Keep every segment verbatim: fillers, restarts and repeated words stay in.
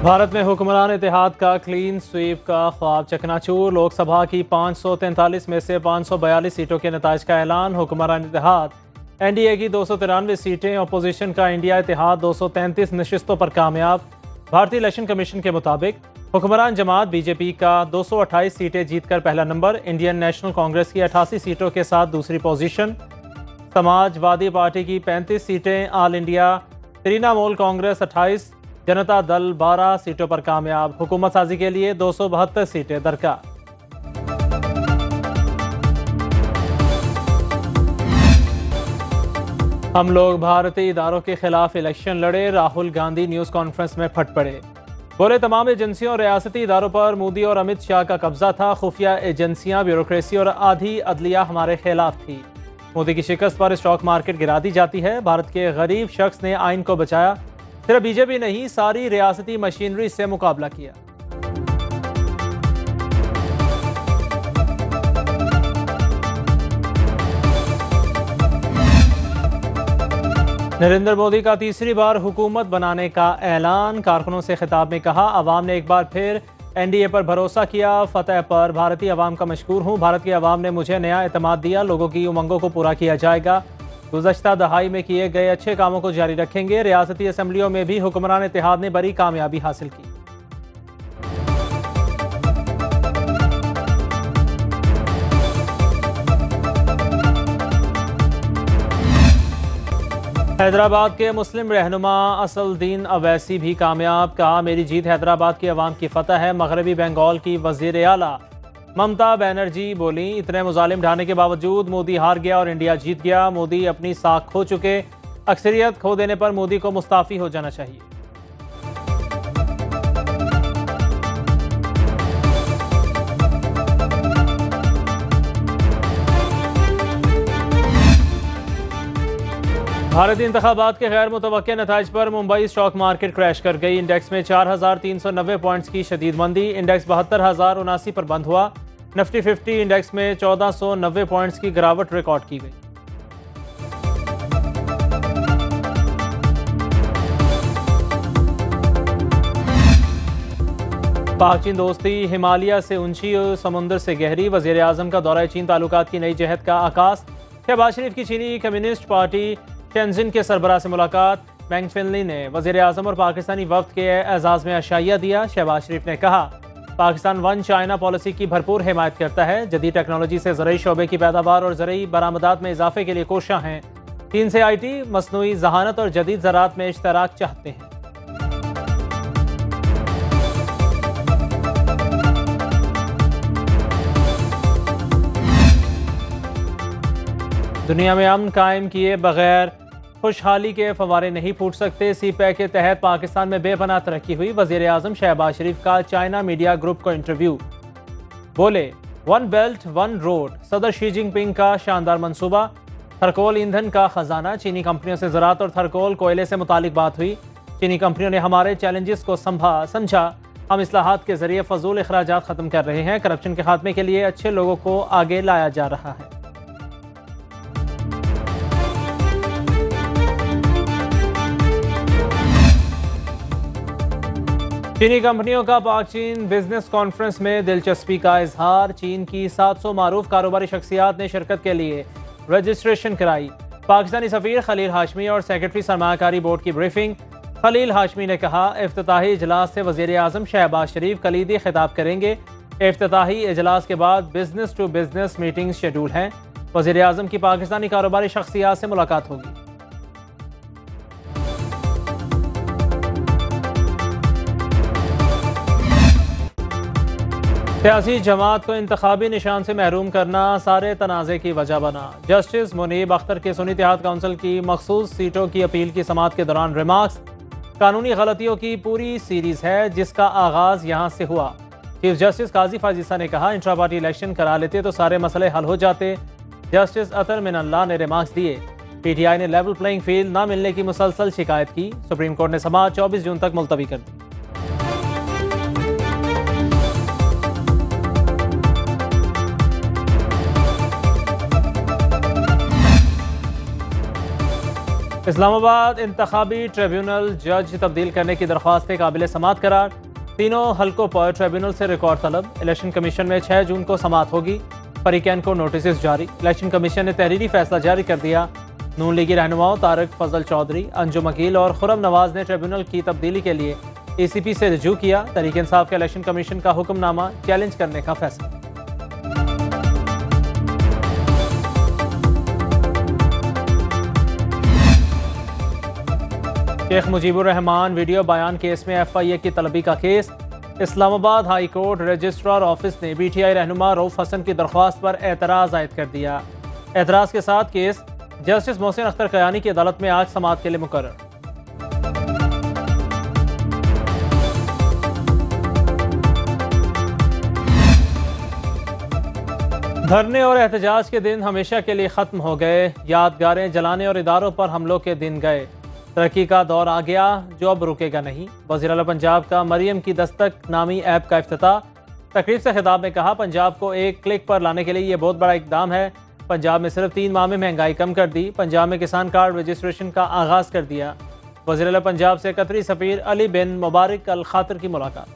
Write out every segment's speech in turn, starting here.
भारत में हुक्मरान इत्तेहाद का क्लीन स्वीप का ख्वाब चकनाचूर। लोकसभा की पाँच सौ तैंतालीस में से पाँच सौ बयालीस सीटों के नताज का ऐलान। हुक्मरान इत्तेहाद एनडीए की दो सौ तिरानवे सीटें, अपोजिशन का इंडिया इत्तेहाद दो सौ तैंतीस नशिस्तों पर कामयाब। भारतीय इलेक्शन कमीशन के मुताबिक हुक्मरान जमात बीजेपी का दो सौ अट्ठाईस सीटें जीतकर पहला नंबर, इंडियन नेशनल कांग्रेस की अठासी सीटों के साथ दूसरी पोजीशन, समाजवादी पार्टी की पैंतीस सीटें, ऑल इंडिया तृणमूल कांग्रेस अट्ठाईस, जनता दल बारह सीटों पर कामयाब। हुकूमत साजी के लिए दो सौ बहत्तर सीटें दरकार। हम लोग भारतीय इदारों के खिलाफ इलेक्शन लड़े, राहुल गांधी न्यूज कॉन्फ्रेंस में फट पड़े। बोले तमाम एजेंसियों और रियासती इदारों पर मोदी और अमित शाह का कब्जा था। खुफिया एजेंसियां, ब्यूरोक्रेसी और आधी अदलिया हमारे खिलाफ थी। मोदी की शिकस्त पर स्टॉक मार्केट गिरा दी जाती है। भारत के गरीब शख्स ने आइन को बचाया। सिर्फ बीजेपी नहीं, सारी रियासती मशीनरी से मुकाबला किया। नरेंद्र मोदी का तीसरी बार हुकूमत बनाने का ऐलान। कारकुनों से खिताब में कहा, अवाम ने एक बार फिर एनडीए पर भरोसा किया। फतह पर भारतीय अवाम का मशकूर हूँ। भारत की अवाम ने मुझे नया एतमाद दिया। लोगों की उमंगों को पूरा किया जाएगा। गुज़श्ता दहाई में किए गए अच्छे कामों को जारी रखेंगे। रियासती असम्बलियों में भी हुक्मरान इत्तेहाद ने बड़ी कामयाबी हासिल की। हैदराबाद के मुस्लिम रहनुमा असलुद्दीन अवैसी भी कामयाब। कहा, मेरी जीत हैदराबाद की अवाम की फतह है। मगरबी बंगाल की वजीर आला ममता बनर्जी बोली, इतने मुजालिम ढाने के बावजूद मोदी हार गया और इंडिया जीत गया। मोदी अपनी साख खो चुके। अक्सरियत खो देने पर मोदी को मुस्ताफी हो जाना चाहिए। भारतीय इंतखाबात के गैर मुतवक्के नताइज पर मुंबई स्टॉक मार्केट क्रैश कर गई। इंडेक्स में चार हजार तीन सौ नब्बे पॉइंट्स की शदीद मंदी। इंडेक्स बहत्तर हजार उनासी पर बंद हुआ। निफ्टी फिफ्टी इंडेक्स में चौदह सौ नब्बे पॉइंट्स की गिरावट रिकॉर्ड की गई। पाक चीन दोस्ती हिमालय से ऊंची और समुद्र से गहरी। वजीर आजम का दौरा चीन ताल्लुकात की नई जहत का आगाज। शहबाज शरीफ की चीनी कम्युनिस्ट पार्टी शेंजिन के सरबराह से मुलाकात। मैंग फिनली ने वजीर आजम और पाकिस्तानी वफ्द के एजाज में अशाइया दिया। शहबाज शरीफ ने कहा, पाकिस्तान वन चाइना पॉलिसी की भरपूर हिमायत करता है। जदीद टेक्नोलॉजी से ज़रई शोबे की पैदावार और ज़रई बरामदात में इजाफे के लिए कोशिशां हैं। चीन से आई टी, मसनूई जहानत और जदीद ज़राअत में इश्तराक चाहते हैं। दुनिया में अमन कायम किए बगैर खुशहाली के फवारे नहीं फूट सकते। सी पैक के तहत पाकिस्तान में बेपनाह तरक्की हुई। वजीर आजम शहबाज शरीफ का चाइना मीडिया ग्रुप को इंटरव्यू। बोले, वन बेल्ट वन रोड सदर शी जिनपिंग का शानदार मंसूबा। थर्कोल ईंधन का खजाना। चीनी कंपनियों से ज़राअत और थर्कोल कोयले से मुतालिक बात हुई। चीनी कंपनियों ने हमारे चैलेंजेस को संभा समझा। हम इस्लाहात के जरिए फजूल अखराजात ख़त्म कर रहे हैं। करप्शन के खात्मे के लिए अच्छे लोगों को आगे लाया जा रहा है। चीनी कंपनियों का पाक चीन बिजनेस कॉन्फ्रेंस में दिलचस्पी का इजहार। चीन की सात सौ मारूफ कारोबारी शख्सियात ने शिरकत के लिए रजिस्ट्रेशन कराई। पाकिस्तानी सफीर खलील हाशमी और सेक्रेटरी सरमायाकारी बोर्ड की ब्रीफिंग। खलील हाशमी ने कहा, इफ्तिताही इजलास से वजीर आजम शहबाज शरीफ कलीदी खिताब करेंगे। इफ्तिताही इजलास के बाद business to business meeting schedule हैं। वजीर आजम की पाकिस्तानी कारोबारी शख्सियात से मुलाकात होगी। सियासी जमात को इंतखाबी निशान से महरूम करना सारे तनाज़े की वजह बना। जस्टिस मुनीब अख्तर के सुन्नी इत्तेहाद काउंसिल की मखसूस सीटों की अपील की समाअत के दौरान रिमार्क्स। कानूनी गलतियों की पूरी सीरीज है जिसका आगाज यहाँ से हुआ। चीफ जस्टिस काजी फाजिसा ने कहा, इंट्रा पार्टी इलेक्शन करा लेते तो सारे मसले हल हो जाते। जस्टिस अतर मिनल्ला ने रिमार्क्स दिए। पीटीआई ने लेवल प्लेइंग फील्ड न मिलने की मुसलसल शिकायत की। सुप्रीम कोर्ट ने समाअत चौबीस जून तक मुलतवी कर दी। इस्लामाबाद इंतखाबी ट्रिब्यूनल जज तब्दील करने की दरख्वास्तें काबिल समात करार। तीनों हलकों पर ट्रिब्यूनल से रिकॉर्ड तलब। इलेक्शन कमीशन में छः जून को समात होगी। फरीकैन को नोटिस जारी। इलेक्शन कमीशन ने तहरीरी फैसला जारी कर दिया। नून लीगी रहनुमाओं तारिक फजल चौधरी, अंजुम अकील और खुरम नवाज ने ट्रिब्यूनल की तब्दीली के लिए ए सी पी से रजू किया। तहरीक इंसाफ का इलेक्शन कमीशन का हुक्मनामा चैलेंज करने का फैसला। शेख मुजीबुर रहमान वीडियो बयान केस में एफ आई ए की तलबी का case. Islamabad high court registrar office ने पी टी आई रहनुमा रऊफ हसन की दरख्वास्त पर एतराज़ आयद कर दिया। एतराज़ के साथ केस जस्टिस मोहसिन अख्तर कयानी की अदालत में आज समाअत के लिए मुकर्रर। धरने और एहतजाज के दिन हमेशा के लिए ख़त्म हो गए। यादगारें जलाने और इदारों पर हमलों के दिन गए। तरक्की का दौर आ गया जो अब रुकेगा नहीं। वज़ीर आला पंजाब का मरियम की दस्तक नामी ऐप का इफ्तिताह। तकरीब से खिताब में कहा, पंजाब को एक क्लिक पर लाने के लिए ये बहुत बड़ा इकदाम है। पंजाब में सिर्फ तीन माह में महंगाई कम कर दी। पंजाब में किसान कार्ड रजिस्ट्रेशन का आगाज़ कर दिया। वज़ीर आला पंजाब से कतरी सफ़ीर अली बिन मुबारक अल खातिर की मुलाकात।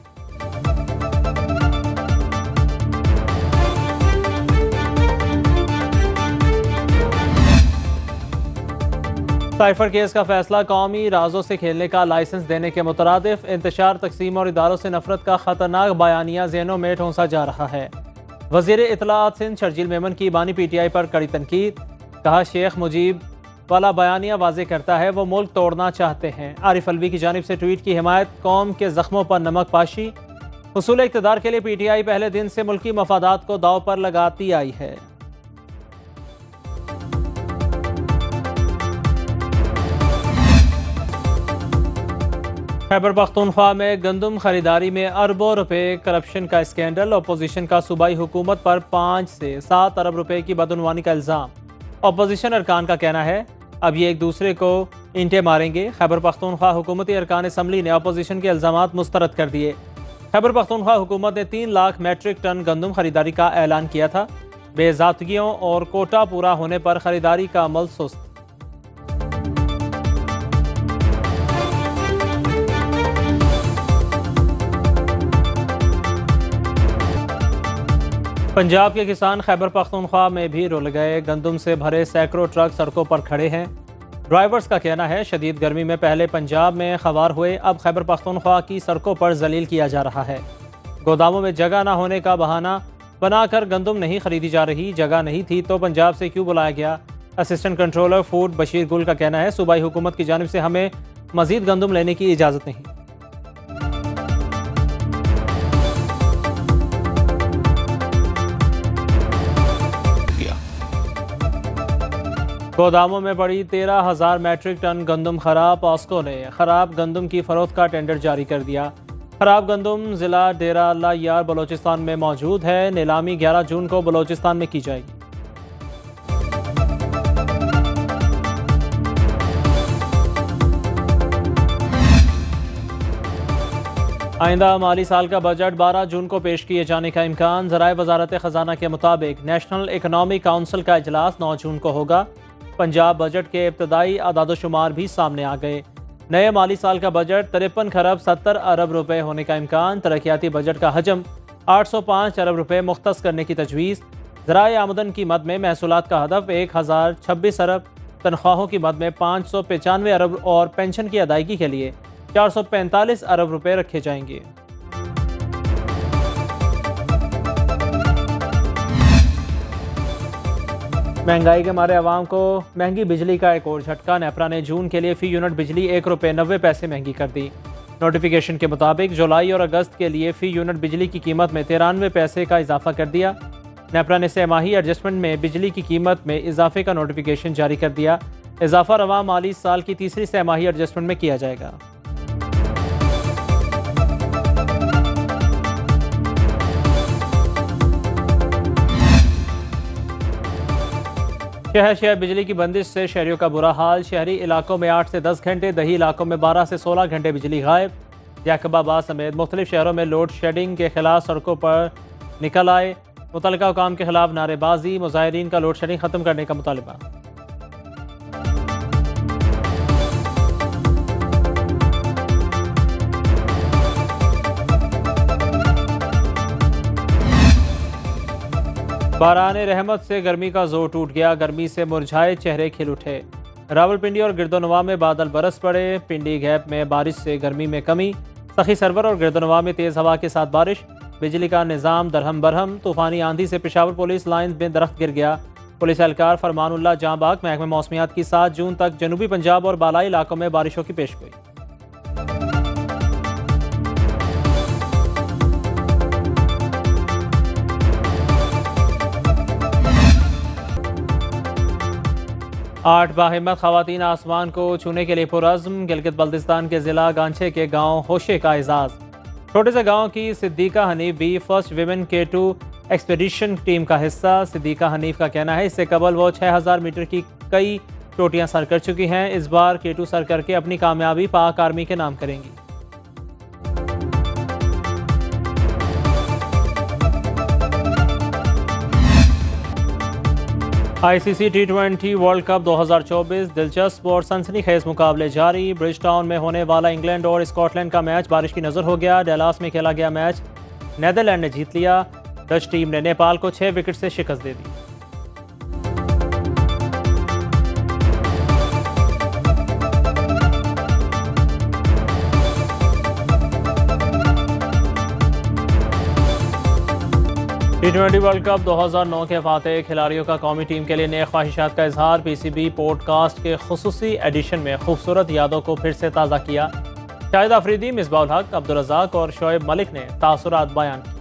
साइफर केस का फैसला कौमी राजों से खेलने का लाइसेंस देने के मुतरादिफ। इंतशार, तकसीम और इदारों से नफरत का खतरनाक बयानिया ज़हनों में ठोंसा जा रहा है। वज़ीर इत्तलाआत सिंध शर्जील मेमन की बानी पी टी आई पर कड़ी तनकीद। कहा, शेख मुजीब वाला बयानिया वाज़े करता है वो मुल्क तोड़ना चाहते हैं। आरिफ अलवी की जानिब से ट्वीट की हिमायत। कौम के जख्मों पर नमक पाशी। हुसूल इक़्तिदार के लिए पी टी आई पहले दिन से मुल्की मफादात को दाव पर लगाती आई है। खैबर पख्तूनख्वा में गंदम खरीदारी में अरबों रुपए करप्शन का स्कैंडल। अपोजिशन का सूबाई हुकूमत पर पाँच से सात अरब रुपए की बदउनवानी का इल्ज़ाम। अपोजिशन अरकान का कहना है अब ये एक दूसरे को इंटे मारेंगे। खैबर पख्तूनख्वा हुकूमती अरकान असम्बली ने अपोजिशन के इल्ज़ामात मुस्तरद कर दिए। खैबर पख्तूनख्वा हुकूमत ने तीन लाख मैट्रिक टन गंदम खरीदारी का ऐलान किया था। बेज़ाब्तगियों और कोटा पूरा होने पर खरीदारी का अमल सुस्त। पंजाब के किसान खैबर पख्तूनख्वा में भी रुल गए। गंदम से भरे सैकड़ों ट्रक सड़कों पर खड़े हैं। ड्राइवर्स का कहना है शदीद गर्मी में पहले पंजाब में खवार हुए, अब खैबर पख्तूनख्वा की सड़कों पर जलील किया जा रहा है। गोदामों में जगह न होने का बहाना बनाकर गंदम नहीं खरीदी जा रही। जगह नहीं थी तो पंजाब से क्यों बुलाया गया। असिस्टेंट कंट्रोलर फूड बशीर गुल का कहना है सूबाई हुकूमत की जानिब से हमें मजीद गंदम लेने की इजाज़त नहीं। गोदामों में पड़ी तेरह हजार मैट्रिक टन गंदम खराब। पॉस्को ने खराब गंदम की फरोख्त का टेंडर जारी कर दिया। खराब गंदम जिला डेरा अल्लाह यार बलोचिस्तान में मौजूद है। नीलामी ग्यारह जून को बलोचिस्तान में की जाएगी। आइंदा माली साल का बजट बारह जून को पेश किए जाने का इम्कान। ज़राए वजारत ख़जाना के मुताबिक नेशनल इकनॉमिक काउंसिल का इजलास नौ जून को होगा। पंजाब बजट के इब्तदाई आदादोशुमार भी सामने आ गए। नए माली साल का बजट तिरपन खरब सत्तर अरब रुपए होने का इम्कान। तरक्याती बजट का हजम आठ सौ पाँच अरब रुपए मुख्तस करने की तजवीज़। ज़राए आमदन की मद में महसूलात का हदफ एक हज़ार छब्बीस अरब, तनख्वाहों की मद में पाँच सौ पचानवे अरब और पेंशन की अदायगी के लिए चार सौ पैंतालीस अरब रुपए रखे जाएंगे। महंगाई के मारे आवाम को महंगी बिजली का एक और झटका। नेपरा ने जून के लिए फ़ी यूनिट बिजली एक रुपये नब्बे पैसे महंगी कर दी। नोटिफिकेशन के मुताबिक जुलाई और अगस्त के लिए फ़ी यूनिट बिजली की कीमत में तिरानवे पैसे का इजाफा कर दिया। नेपरा ने सहमाही एडजस्टमेंट में बिजली की कीमत में इजाफे का नोटिफिकेशन जारी कर दिया। इजाफा रवा माली साल की तीसरी सहमाही एडजस्टमेंट में किया जाएगा। शहर शहर बिजली की बंदिश से शहरियों का बुरा हाल। शहरी इलाकों में आठ से दस घंटे, दही इलाकों में बारह से सोलह घंटे बिजली गायब। याकबाबाद समेत मुख्तलिफ शहरों में लोड शेडिंग के खिलाफ सड़कों पर निकल आए। मुतलका हुकाम के खिलाफ नारेबाजी। मुजाहिरीन का लोड शेडिंग खत्म करने का मुतालबा। बारान रहमत से गर्मी का जोर टूट गया, गर्मी से मुरझाए चेहरे खिल उठे। रावलपिंडी और गिरदोनवा में बादल बरस पड़े, पिंडी गैप में बारिश से गर्मी में कमी। सखी सरवर और गिरदोनवा में तेज़ हवा के साथ बारिश, बिजली का निज़ाम दरहम बरहम। तूफानी आंधी से पेशावर पुलिस लाइन में दरख्त गिर गया। पुलिस एहलकार फरमानुल्लाह जांबाग महकमे मौसमियात की सात जून तक जनूबी पंजाब और बालाई इलाकों में बारिशों की पेशगोई। आठ बाहिम्मत खवातीन आसमान को छूने के लिए पुरज़्म। गिलगित बल्तिस्तान के ज़िला गांछे के गांव होशे का एजाज़। छोटे से गांव की सिद्दीका हनीफ भी first women K two expedition team का हिस्सा। सिद्दीका हनीफ का कहना है इससे कबल वो छः हज़ार मीटर की कई चोटियां सर कर चुकी हैं। इस बार के टू सर करके अपनी कामयाबी पाक आर्मी के नाम करेंगी। ICC T twenty world cup दो हज़ार चौबीस दिलचस्प और सनसनीखेज मुकाबले जारी। ब्रिज टाउन में होने वाला इंग्लैंड और स्कॉटलैंड का मैच बारिश की नज़र हो गया। डलास में खेला गया मैच नीदरलैंड ने जीत लिया। डच टीम ने नेपाल को छह विकेट से शिकस्त दे दी। टी ट्वेंटी वर्ल्ड कप दो हज़ार नौ के फातेह खिलाड़ियों का कौमी टीम के लिए नए ख्वाहिशात का इजहार। पीसीबी पॉडकास्ट के खुसूसी एडिशन में खूबसूरत यादों को फिर से ताज़ा किया। शाहिद आफरीदी, मिसबाहुल हक, अब्दुल रज़ाक और शोएब मलिक ने तासुरात बयान किए।